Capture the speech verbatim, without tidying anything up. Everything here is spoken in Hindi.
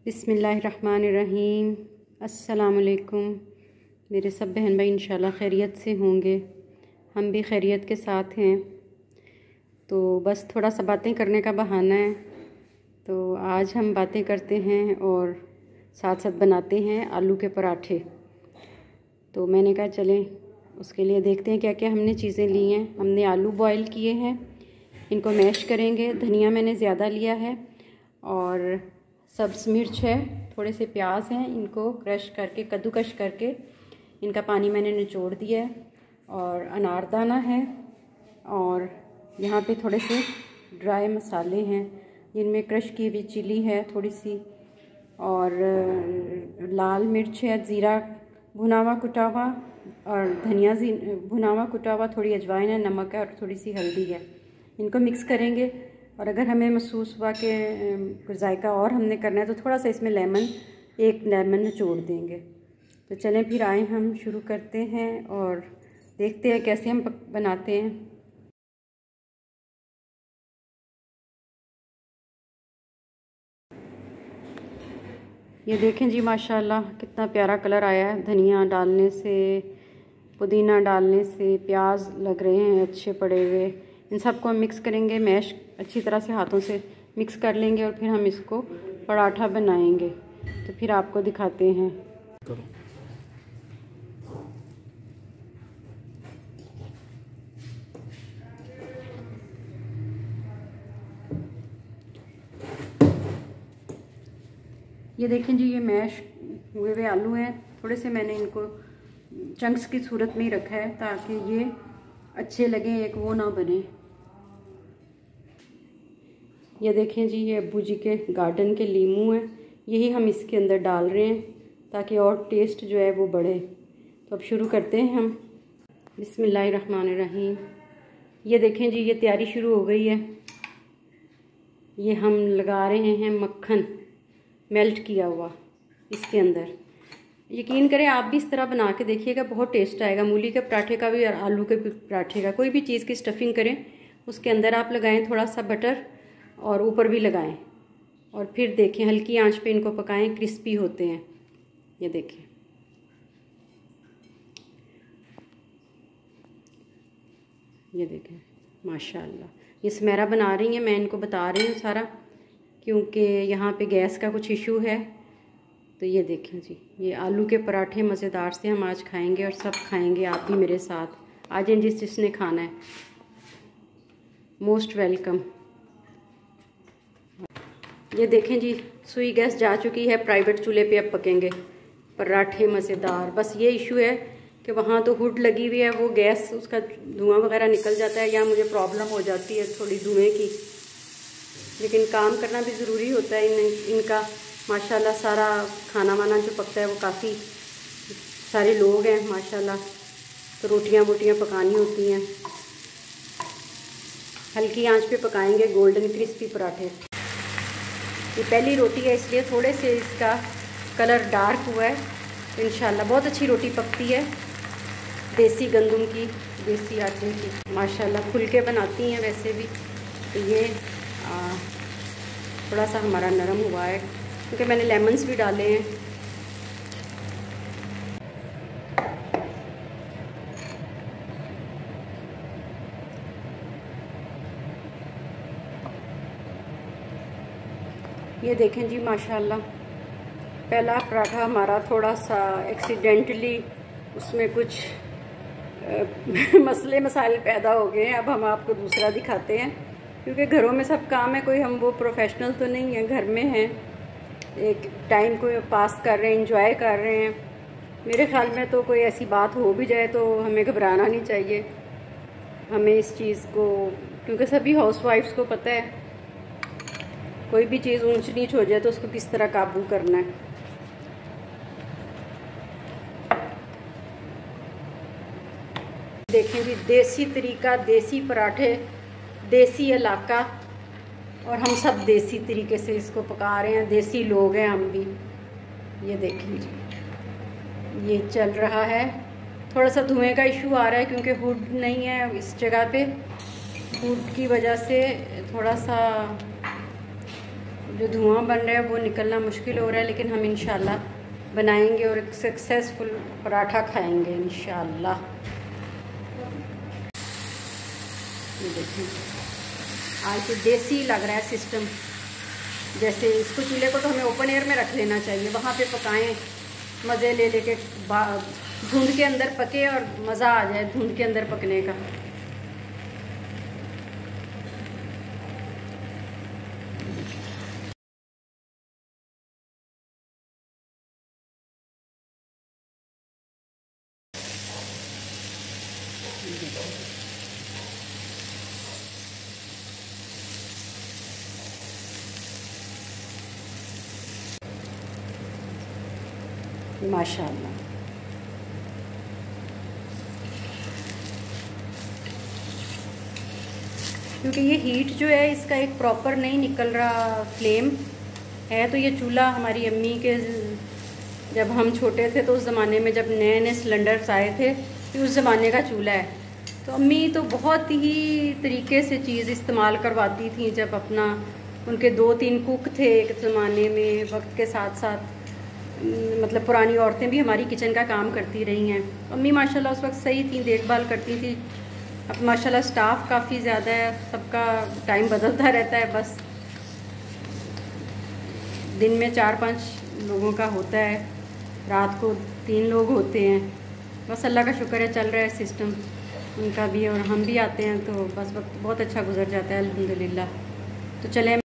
बिस्मिल्लाहिर्रहमानिर्रहीम। अस्सलाम वालेकुम। मेरे सब बहन भाई इंशाल्लाह खैरियत से होंगे, हम भी खैरियत के साथ हैं। तो बस थोड़ा सा बातें करने का बहाना है, तो आज हम बातें करते हैं और साथ साथ बनाते हैं आलू के पराठे। तो मैंने कहा चलें उसके लिए देखते हैं क्या क्या हमने चीज़ें ली हैं। हमने आलू बॉईल किए हैं, इनको मैश करेंगे। धनिया मैंने ज़्यादा लिया है और सब्ज़ मिर्च है, थोड़े से प्याज हैं, इनको क्रश करके कद्दूकश करके इनका पानी मैंने निचोड़ दिया है। और अनारदाना है और यहाँ पे थोड़े से ड्राई मसाले हैं जिनमें क्रश की हुई चिली है थोड़ी सी, और लाल मिर्च है, ज़ीरा भुना हुआ कुटा हुआ, और धनिया भुना हुआ कुटा हुआ, थोड़ी अजवाइन है, नमक है और थोड़ी सी हल्दी है। इनको मिक्स करेंगे और अगर हमें महसूस हुआ कि कुछ जायका और हमने करना है तो थोड़ा सा इसमें लेमन एक लेमन निचोड़ देंगे। तो चलें फिर आए हम शुरू करते हैं और देखते हैं कैसे हम बनाते हैं। ये देखें जी, माशाल्लाह कितना प्यारा कलर आया है। धनिया डालने से, पुदीना डालने से प्याज लग रहे हैं अच्छे पड़े हुए। इन सबको हम मिक्स करेंगे, मैश अच्छी तरह से हाथों से मिक्स कर लेंगे और फिर हम इसको पराठा बनाएंगे। तो फिर आपको दिखाते हैं। ये देखें जी, ये मैश हुए हुए आलू हैं। थोड़े से मैंने इनको चंक्स की सूरत में ही रखा है ताकि ये अच्छे लगे, एक वो ना बने। ये देखें जी, ये अब्बू जी के गार्डन के लीमू हैं, यही हम इसके अंदर डाल रहे हैं ताकि और टेस्ट जो है वो बढ़े। तो अब शुरू करते हैं हम। बिस्मिल्लाहिर्रहमानिर्रहीम। ये देखें जी, ये तैयारी शुरू हो गई है। ये हम लगा रहे हैं मक्खन मेल्ट किया हुआ इसके अंदर। यकीन करें आप भी इस तरह बना के देखिएगा, बहुत टेस्ट आएगा। मूली के पराठे का भी और आलू के पराठे का, कोई भी चीज़ की स्टफिंग करें उसके अंदर आप लगाएं थोड़ा सा बटर और ऊपर भी लगाएं और फिर देखें हल्की आंच पे इनको पकाएं, क्रिस्पी होते हैं। ये देखें, ये देखें माशाल्लाह। ये स्मेरा बना रही हैं, मैं इनको बता रही हूँ सारा क्योंकि यहाँ पे गैस का कुछ इशू है। तो ये देखें जी, ये आलू के पराठे मज़ेदार से हम आज खाएंगे और सब खाएंगे, आप भी मेरे साथ आ जाएं जिस जिसने खाना है। Most welcome. ये देखें जी, सुई गैस जा चुकी है, प्राइवेट चूल्हे पे अब पकेंगे पराठे मज़ेदार। बस ये इशू है कि वहाँ तो हुड लगी हुई है, वो गैस उसका धुआं वगैरह निकल जाता है, या मुझे प्रॉब्लम हो जाती है थोड़ी धुएँ की। लेकिन काम करना भी ज़रूरी होता है इन, इनका। माशाल्लाह सारा खाना वाना जो पकता है वो काफ़ी सारे लोग हैं माशाल्लाह, तो रोटियां वोटियां पकानी होती हैं। हल्की आंच पे पकाएंगे गोल्डन क्रिस्पी पराठे। ये पहली रोटी है इसलिए थोड़े से इसका कलर डार्क हुआ है। तो इंशाल्लाह बहुत अच्छी रोटी पकती है, देसी गंदम की, देसी आटे की। माशाल्लाह खुल के बनाती हैं वैसे भी। तो ये आ, थोड़ा सा हमारा नरम हुआ है क्योंकि मैंने लेमन्स भी डाले हैं। ये देखें जी, माशाल्लाह पहला पराठा हमारा थोड़ा सा एक्सीडेंटली उसमें कुछ मसले मसाइल पैदा हो गए हैं। अब हम आपको दूसरा दिखाते हैं क्योंकि घरों में सब काम है, कोई हम वो प्रोफेशनल तो नहीं है, घर में हैं, एक टाइम को पास कर रहे हैं, एंजॉय कर रहे हैं। मेरे ख्याल में तो कोई ऐसी बात हो भी जाए तो हमें घबराना नहीं चाहिए। हमें इस चीज़ को, क्योंकि सभी हाउसवाइफ्स को पता है कोई भी चीज़ ऊंच नीच हो जाए तो उसको किस तरह काबू करना है। देखें जी, देसी तरीका, देसी पराठे, देसी इलाका, और हम सब देसी तरीके से इसको पका रहे हैं। देसी लोग हैं हम भी। ये देखें जी, ये चल रहा है। थोड़ा सा धुएं का इशू आ रहा है क्योंकि हुड नहीं है इस जगह पे। हुड की वजह से थोड़ा सा जो धुआं बन रहा है वो निकलना मुश्किल हो रहा है, लेकिन हम इंशाल्लाह बनाएंगे और एक सक्सेसफुल पराठा खाएंगे इंशाल्लाह। ये देखिए आज तो देसी लग रहा है सिस्टम। जैसे इसको चूल्हे को तो हमें ओपन एयर में रख लेना चाहिए, वहाँ पे पकाएं, मज़े ले लेके धुंध के अंदर पके और मज़ा आ जाए धुंध के अंदर पकने का। माशाअल्लाह क्योंकि ये हीट जो है इसका एक प्रॉपर नहीं निकल रहा फ्लेम है। तो ये चूल्हा हमारी अम्मी के जब हम छोटे थे तो उस ज़माने में जब नए नए सिलेंडर्स आए थे तो उस ज़माने का चूल्हा है। तो अम्मी तो बहुत ही तरीके से चीज़ इस्तेमाल करवाती थी। जब अपना उनके दो तीन कुक थे एक ज़माने में, वक्त के साथ साथ मतलब पुरानी औरतें भी हमारी किचन का काम करती रही हैं। अम्मी माशाल्लाह उस वक्त सही थी, देखभाल करती थी। अब माशाल्लाह स्टाफ काफ़ी ज़्यादा है, सबका टाइम बदलता रहता है। बस दिन में चार पांच लोगों का होता है, रात को तीन लोग होते हैं। बस अल्लाह का शुक्र है चल रहा है सिस्टम उनका भी, और हम भी आते हैं तो बस वक्त बहुत अच्छा गुजर जाता है अल्हम्दुलिल्लाह। तो चले